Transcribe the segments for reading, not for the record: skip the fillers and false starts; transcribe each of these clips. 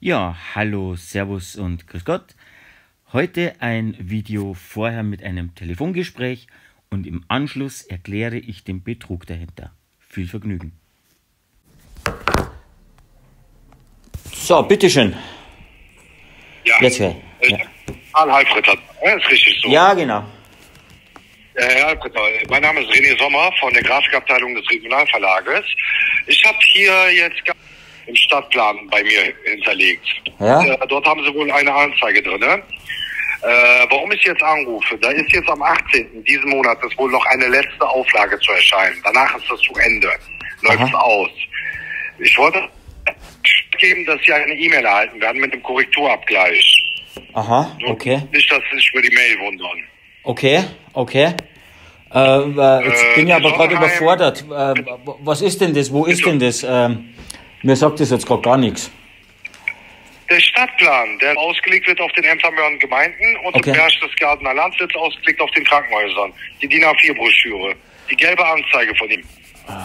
Ja, hallo, Servus und Grüß Gott. Heute ein Video vorher mit einem Telefongespräch und im Anschluss erkläre ich den Betrug dahinter. Viel Vergnügen. So, bitteschön. Ja, Jetzt her. Ja, Karl Halfritter, ja, ist richtig so. ja genau. Herr Halfritter, mein Name ist René Sommer von der Grafikabteilung des Regionalverlages. Ich habe hier jetzt im Stadtplan bei mir hinterlegt. Ja? Dort haben Sie wohl eine Anzeige drin. Warum ich jetzt anrufe, da ist jetzt am 18. diesen Monat wohl noch eine letzte Auflage zu erscheinen. Danach ist das zu Ende, läuft aus. Ich wollte geben, dass Sie eine E-Mail erhalten werden mit dem Korrekturabgleich. Aha, okay. Nicht, dass Sie sich über die Mail wundern. Okay, okay. Jetzt bin ich aber gerade überfordert. Was ist denn das? Wo ist denn das? Mir sagt das jetzt gerade gar nichts. Der Stadtplan, der ausgelegt wird auf den Ämtern und Gemeinden und Okay. im Berchtesgadener Land wird ausgelegt auf den Krankenhäusern. Die DIN A4-Broschüre. Die gelbe Anzeige von ihm.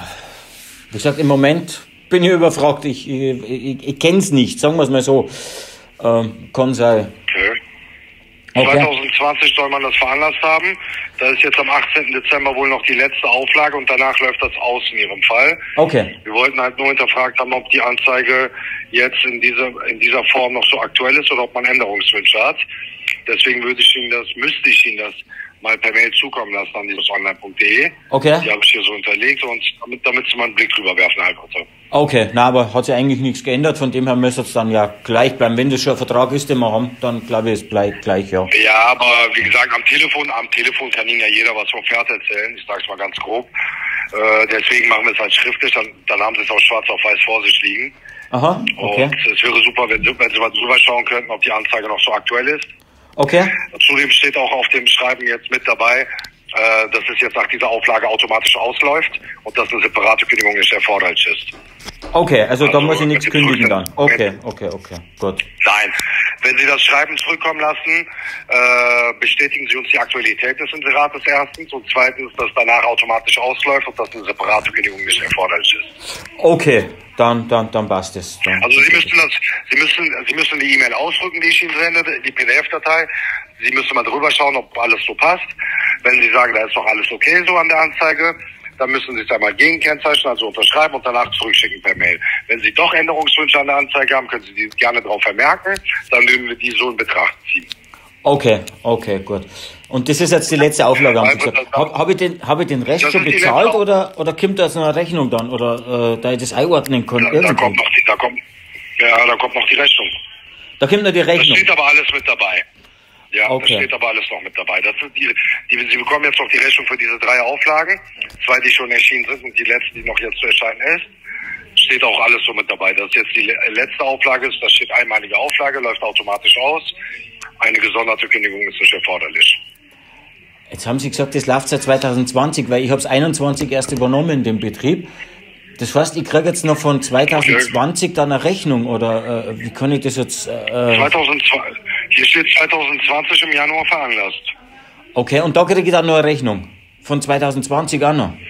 Wie gesagt, im Moment bin ich überfragt. Ich kenne es nicht, sagen wir es mal so. Kann sein. Okay. Okay. 2020 soll man das veranlasst haben. Da ist jetzt am 18. Dezember wohl noch die letzte Auflage und danach läuft das aus in Ihrem Fall. Okay. Wir wollten halt nur hinterfragt haben, ob die Anzeige jetzt in dieser Form noch so aktuell ist oder ob man Änderungswünsche hat. Deswegen müsste ich Ihnen das mal per Mail zukommen lassen an dieses online.de. Okay. Die habe ich hier so hinterlegt und damit Sie mal einen Blick drüber werfen halt. Okay, na, aber hat sich eigentlich nichts geändert, von dem her müsste es dann ja gleich bleiben. Wenn das schon ein Vertrag ist, den wir haben, dann glaube ich, es bleibt gleich, ja. Ja, aber wie gesagt, am Telefon kann Ihnen ja jeder was vom Pferd erzählen. Ich sage es mal ganz grob. Deswegen machen wir es halt schriftlich, dann haben Sie es auch schwarz auf weiß vor sich liegen. Aha, okay. Und es wäre super, wenn Sie mal drüber schauen könnten, ob die Anzeige noch so aktuell ist. Okay, Zudem steht auch auf dem Schreiben jetzt mit dabei, dass es jetzt nach dieser Auflage automatisch ausläuft und dass eine separate Kündigung nicht erforderlich ist. okay, also da Also, muss ich nichts mit dem kündigen dann. Zustand- Okay, gut. Nein. Wenn Sie das Schreiben zurückkommen lassen, bestätigen Sie uns die Aktualität des Inserates erstens und zweitens, dass danach automatisch ausläuft und dass eine separate Kündigung nicht erforderlich ist. Okay, dann passt es. Also Sie müssen die E-Mail ausdrucken, die ich Ihnen sende, die PDF-Datei. Sie müssen mal drüber schauen, ob alles so passt. Wenn Sie sagen, da ist doch alles okay so an der Anzeige, dann müssen Sie es einmal gegenkennzeichnen, also unterschreiben und danach zurückschicken per Mail. Wenn Sie doch Änderungswünsche an der Anzeige haben, können Sie die gerne darauf vermerken, dann würden wir die so in Betracht ziehen. Okay, gut. Und das ist jetzt die letzte Auflage, haben Sie gesagt. Hab ich den Rest Das schon ist die bezahlt letzte oder kommt da jetzt noch eine Rechnung dann? Oder da ich das einordnen kann? Da irgendwie? kommt noch die Rechnung. Da kommt noch die Das Rechnung. steht aber alles mit dabei. Ja, Okay. das steht aber alles noch mit dabei. Das sind Sie bekommen jetzt noch die Rechnung für diese 3 Auflagen. 2, die schon erschienen sind und die letzte, die noch jetzt zu erscheinen ist. Steht auch alles so mit dabei. Das ist jetzt die letzte Auflage, da steht einmalige Auflage, läuft automatisch aus. Eine gesonderte Kündigung ist nicht erforderlich. Jetzt haben Sie gesagt, das läuft seit 2020, weil ich habe es 21 erst übernommen, den Betrieb. Das heißt, ich kriege jetzt noch von 2020 dann eine Rechnung oder wie kann ich das jetzt... 2002, hier steht 2020 im Januar veranlasst. Okay, und da kriege ich dann noch eine Rechnung. Von 2020 auch noch.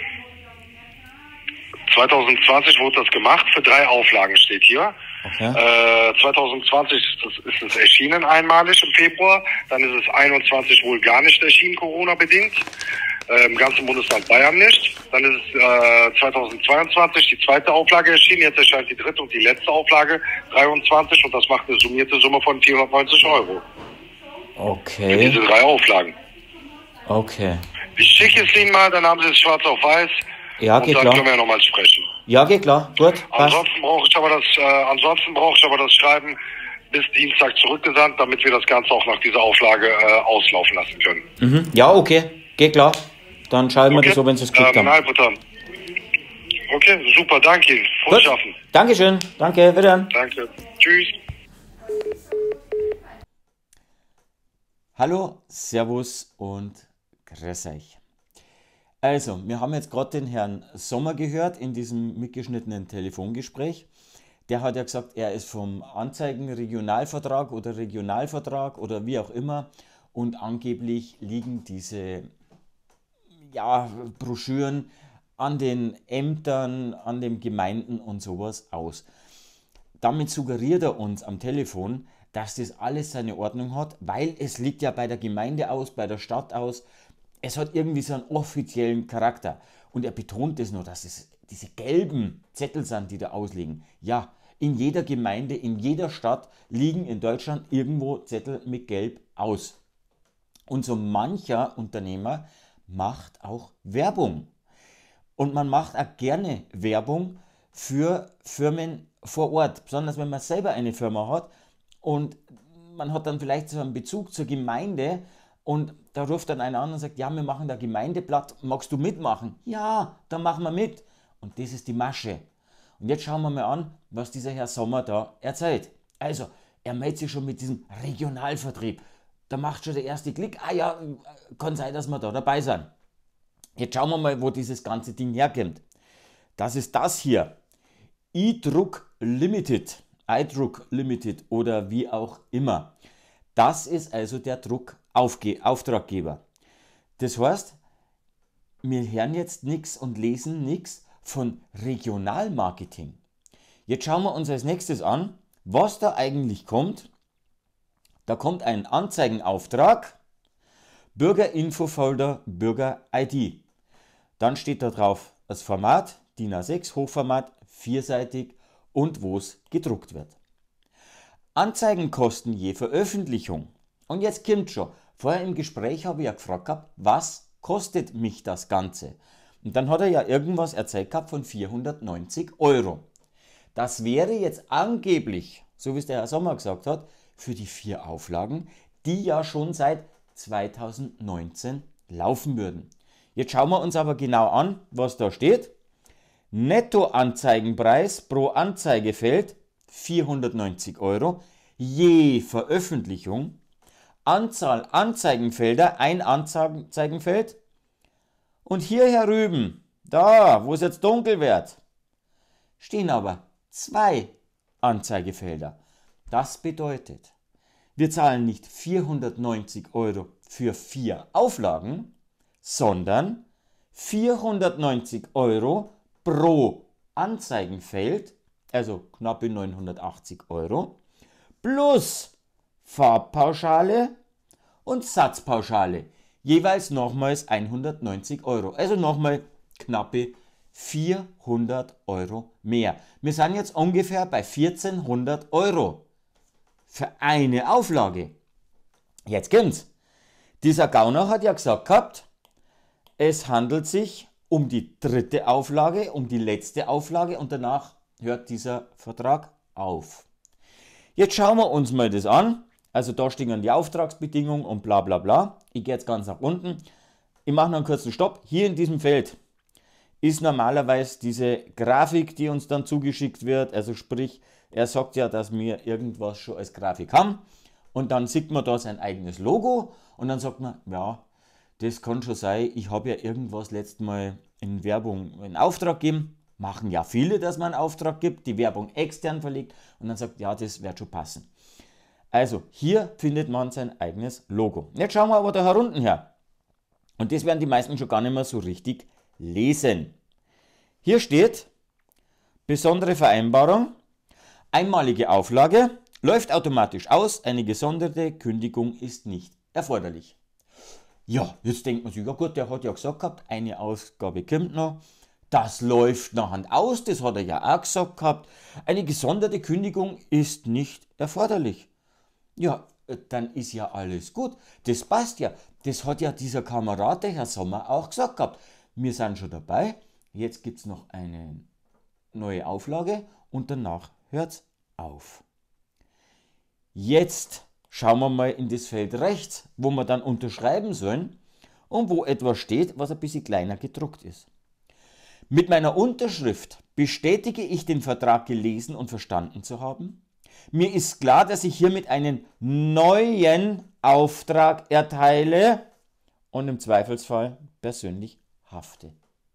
2020 wurde das gemacht, für 3 Auflagen steht hier. Okay. 2020 ist es erschienen einmalig im Februar, dann ist es 21 wohl gar nicht erschienen, Corona-bedingt. Im ganzen Bundesland Bayern nicht. Dann ist es 2022 die zweite Auflage erschienen, jetzt erscheint die dritte und die letzte Auflage 23 und das macht eine summierte Summe von 490 Euro. Für Okay, diese 3 Auflagen. okay. Ich schicke es Ihnen mal, dann haben Sie es schwarz auf weiß. Ja, und geht dann klar. können wir nochmal sprechen. Ja, geht klar. Gut, passt. Ansonsten brauche ich aber das Schreiben bis Dienstag zurückgesandt, damit wir das Ganze auch nach dieser Auflage auslaufen lassen können. Mhm. Ja, okay, geht klar. Dann schreiben wir das so, wenn Sie es gekriegt haben. Okay, super, danke Ihnen. Frohes Gut. Schaffen. Dankeschön. Danke, wieder. Danke. Tschüss. Hallo, Servus und grüß euch. Also, wir haben jetzt gerade den Herrn Sommer gehört in diesem mitgeschnittenen Telefongespräch. Der hat ja gesagt, er ist vom Anzeigenregionalvertrag oder wie auch immer und angeblich liegen diese Broschüren an den Ämtern, an den Gemeinden und sowas aus. damit suggeriert er uns am Telefon, dass das alles seine Ordnung hat, weil es liegt ja bei der Gemeinde aus, bei der Stadt aus. Es hat irgendwie so einen offiziellen Charakter. Und er betont es nur, dass es diese gelben Zettel sind, die da ausliegen. Ja, in jeder Gemeinde, in jeder Stadt liegen in Deutschland irgendwo Zettel mit Gelb aus. Und so mancher Unternehmer macht auch Werbung. Und man macht auch gerne Werbung für Firmen vor Ort. Besonders wenn man selber eine Firma hat und man hat dann vielleicht so einen Bezug zur Gemeinde und da ruft dann einer an und sagt, ja, wir machen da Gemeindeblatt, magst du mitmachen? Ja, dann machen wir mit. Und das ist die Masche. Und jetzt schauen wir mal an, was dieser Herr Sommer da erzählt. Also, er meldet sich schon mit diesem Regionalvertrieb. Da macht schon der erste Klick, ah ja, kann sein, dass wir da dabei sind. Jetzt schauen wir mal, wo dieses ganze Ding herkommt. Das ist das hier. iDruck Limited. iDruck Limited oder wie auch immer. Das ist also der Druckauftraggeber. Das heißt, wir hören jetzt nichts und lesen nichts von Regionalmarketing. Jetzt schauen wir uns als nächstes an, was da eigentlich kommt. Da kommt ein Anzeigenauftrag, Bürgerinfofolder, Bürger-ID. Dann steht da drauf das Format, DIN A6 Hochformat, vierseitig und wo es gedruckt wird. Anzeigenkosten je Veröffentlichung. Und jetzt kommt schon. Vorher im Gespräch habe ich ja gefragt gehabt, was kostet mich das Ganze? Und dann hat er ja irgendwas erzählt gehabt von 490 Euro. Das wäre jetzt angeblich, so wie es der Herr Sommer gesagt hat, für die 4 Auflagen, die ja schon seit 2019 laufen würden. Jetzt schauen wir uns aber genau an, was da steht. Nettoanzeigenpreis pro Anzeigefeld 490 Euro je Veröffentlichung. Anzahl Anzeigenfelder, ein Anzeigenfeld. Und hier herüben, da, wo es jetzt dunkel wird, stehen aber 2 Anzeigefelder. Das bedeutet, wir zahlen nicht 490 Euro für 4 Auflagen, sondern 490 Euro pro Anzeigenfeld, also knappe 980 Euro, plus Farbpauschale und Satzpauschale, jeweils nochmals 190 Euro, also nochmal knappe 400 Euro mehr. Wir sind jetzt ungefähr bei 1400 Euro für eine Auflage. Jetzt kommt's. Dieser Gauner hat ja gesagt gehabt, es handelt sich um die 3. Auflage, um die letzte Auflage und danach hört dieser Vertrag auf. Jetzt schauen wir uns mal das an. Also da stehen die Auftragsbedingungen und bla bla bla. Ich gehe jetzt ganz nach unten. Ich mache noch einen kurzen Stopp. Hier in diesem Feld ist normalerweise diese Grafik, die uns dann zugeschickt wird. Also sprich, er sagt ja, dass wir irgendwas schon als Grafik haben. Und dann sieht man da sein eigenes Logo. Und dann sagt man, ja, das kann schon sein. Ich habe ja irgendwas letztes Mal in Werbung in Auftrag gegeben. Machen ja viele, dass man einen Auftrag gibt, die Werbung extern verlegt. Und dann sagt, ja, das wird schon passen. Also hier findet man sein eigenes Logo. Jetzt schauen wir aber da herunten her. Und das werden die meisten schon gar nicht mehr so richtig lesen. Hier steht, besondere Vereinbarung, einmalige Auflage, läuft automatisch aus, eine gesonderte Kündigung ist nicht erforderlich. Ja, jetzt denkt man sich, ja gut, der hat ja gesagt gehabt, eine Ausgabe kommt noch. Das läuft nachher aus, das hat er ja auch gesagt gehabt. Eine gesonderte Kündigung ist nicht erforderlich. Ja, dann ist ja alles gut. Das passt ja. Das hat ja dieser Kamerad, der Herr Sommer, auch gesagt gehabt. Wir sind schon dabei. Jetzt gibt es noch eine neue Auflage und danach hört es auf. Jetzt schauen wir mal in das Feld rechts, wo wir dann unterschreiben sollen und wo etwas steht, was ein bisschen kleiner gedruckt ist. Mit meiner Unterschrift bestätige ich den Vertrag gelesen und verstanden zu haben. Mir ist klar, dass ich hiermit einen neuen Auftrag erteile und im Zweifelsfall persönlich hafte.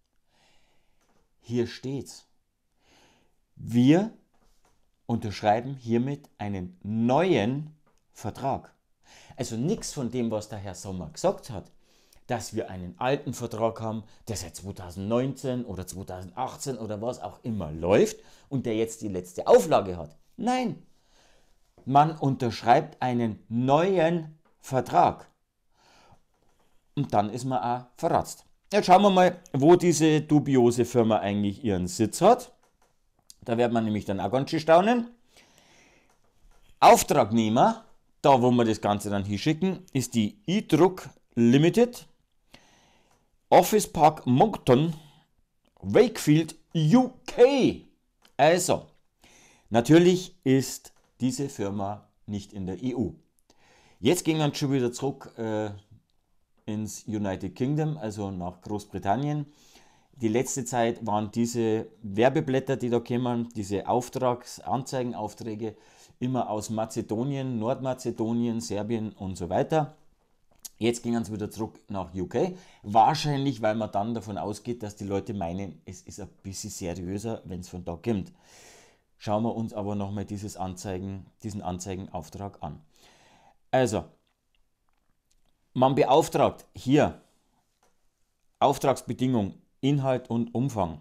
Hier steht's. Wir unterschreiben hiermit einen neuen Vertrag. Also nichts von dem, was der Herr Sommer gesagt hat, dass wir einen alten Vertrag haben, der seit 2019 oder 2018 oder was auch immer läuft und der jetzt die letzte Auflage hat. Nein, man unterschreibt einen neuen Vertrag. Und dann ist man auch verratzt. Jetzt schauen wir mal, wo diese dubiose Firma eigentlich ihren Sitz hat. Da wird man nämlich dann auch ganz schön staunen. Auftragnehmer, da wo wir das Ganze dann hinschicken, ist die eDruck Limited, Office Park Moncton, Wakefield, UK. Also, natürlich ist diese Firma nicht in der EU. Jetzt gehen wir schon wieder zurück ins United Kingdom, also nach Großbritannien. Die letzte Zeit waren diese Werbeblätter, die da kommen, diese Anzeigenaufträge, immer aus Mazedonien, Nordmazedonien, Serbien und so weiter. Jetzt gehen wir wieder zurück nach UK. Wahrscheinlich, weil man dann davon ausgeht, dass die Leute meinen, es ist ein bisschen seriöser, wenn es von da kommt. Schauen wir uns aber nochmal diesen Anzeigenauftrag an. Also, man beauftragt hier Auftragsbedingung, Inhalt und Umfang.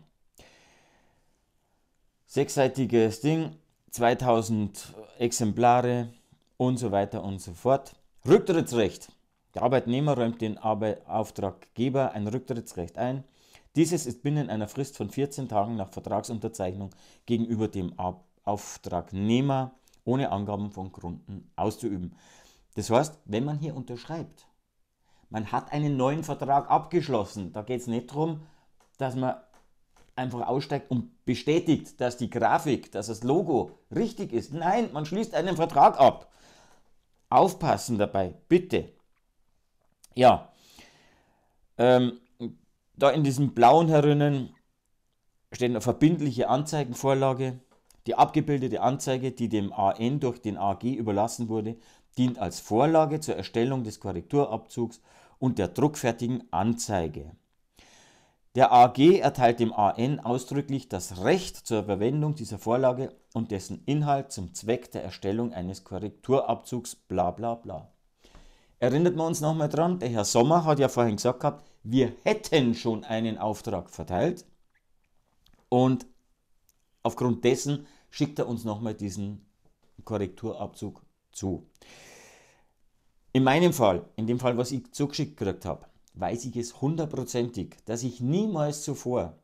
6-seitiges Ding, 2000 Exemplare und so weiter und so fort. Rücktrittsrecht. Der Arbeitnehmer räumt den Auftraggeber ein Rücktrittsrecht ein. Dieses ist binnen einer Frist von 14 Tagen nach Vertragsunterzeichnung gegenüber dem Auftragnehmer ohne Angaben von Gründen auszuüben. Das heißt, wenn man hier unterschreibt, man hat einen neuen Vertrag abgeschlossen. Da geht es nicht darum, dass man einfach aussteigt und bestätigt, dass die Grafik, dass das Logo richtig ist. Nein, man schließt einen Vertrag ab. Aufpassen dabei, bitte. Ja, da in diesem blauen herinnen steht eine verbindliche Anzeigenvorlage. Die abgebildete Anzeige, die dem AN durch den AG überlassen wurde, dient als Vorlage zur Erstellung des Korrekturabzugs und der druckfertigen Anzeige. Der AG erteilt dem AN ausdrücklich das Recht zur Verwendung dieser Vorlage und dessen Inhalt zum Zweck der Erstellung eines Korrekturabzugs bla bla bla. Erinnert man uns nochmal dran, der Herr Sommer hat ja vorhin gesagt gehabt, wir hätten schon einen Auftrag verteilt und aufgrund dessen schickt er uns nochmal diesen Korrekturabzug zu. In meinem Fall, in dem Fall, was ich zugeschickt gekriegt habe, weiß ich es hundertprozentig, dass ich niemals zuvor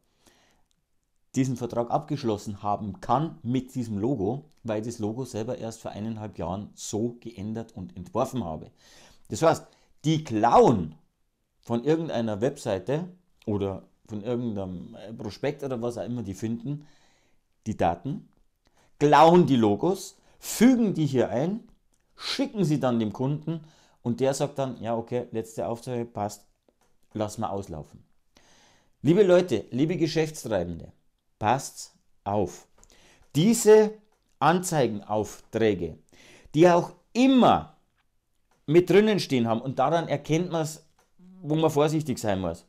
diesen Vertrag abgeschlossen haben kann mit diesem Logo, weil ich das Logo selber erst vor 1,5 Jahren so geändert und entworfen habe. Das heißt, die klauen von irgendeiner Webseite oder von irgendeinem Prospekt oder was auch immer die finden, die Daten, klauen die Logos, fügen die hier ein, schicken sie dann dem Kunden und der sagt dann, ja okay, letzte Aufträge passt, lass mal auslaufen. Liebe Leute, liebe Geschäftstreibende, passt auf. Diese Anzeigenaufträge, die auch immer mit drinnen stehen haben und daran erkennt man es, wo man vorsichtig sein muss.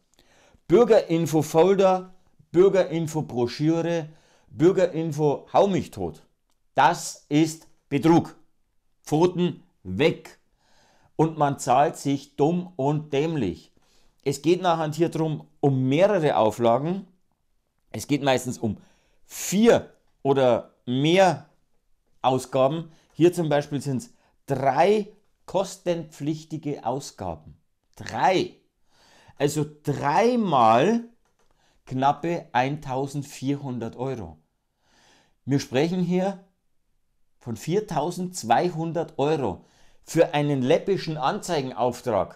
Bürgerinfo-Folder, Bürgerinfo-Broschüre, Bürgerinfo hau mich tot. Das ist Betrug. Pfoten weg. Und man zahlt sich dumm und dämlich. Es geht nachher hier drum um mehrere Auflagen. Es geht meistens um 4 oder mehr Ausgaben. Hier zum Beispiel sind es 3 kostenpflichtige Ausgaben. 3. Also 3 mal knappe 1.400 Euro. Wir sprechen hier von 4.200 Euro für einen läppischen Anzeigenauftrag,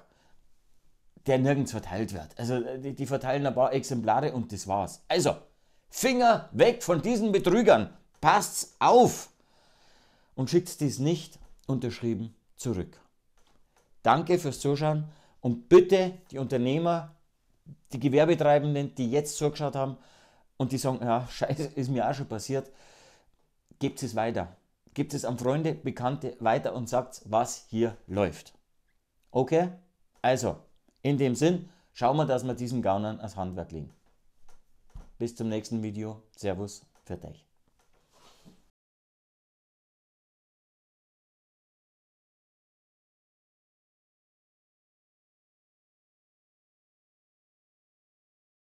der nirgends verteilt wird. Also die verteilen ein paar Exemplare und das war's. Also, Finger weg von diesen Betrügern. Passt's auf und schickt dies nicht unterschrieben zurück. Danke fürs Zuschauen und bitte die Unternehmer, die Gewerbetreibenden, die jetzt zugeschaut haben und die sagen, ja, scheiße, ist mir auch schon passiert, gebt es weiter. Gebt es an Freunde, Bekannte weiter und sagt, was hier läuft. Okay? Also, in dem Sinn, schauen wir, dass wir diesen Gaunern ans Handwerk legen. Bis zum nächsten Video. Servus, für euch.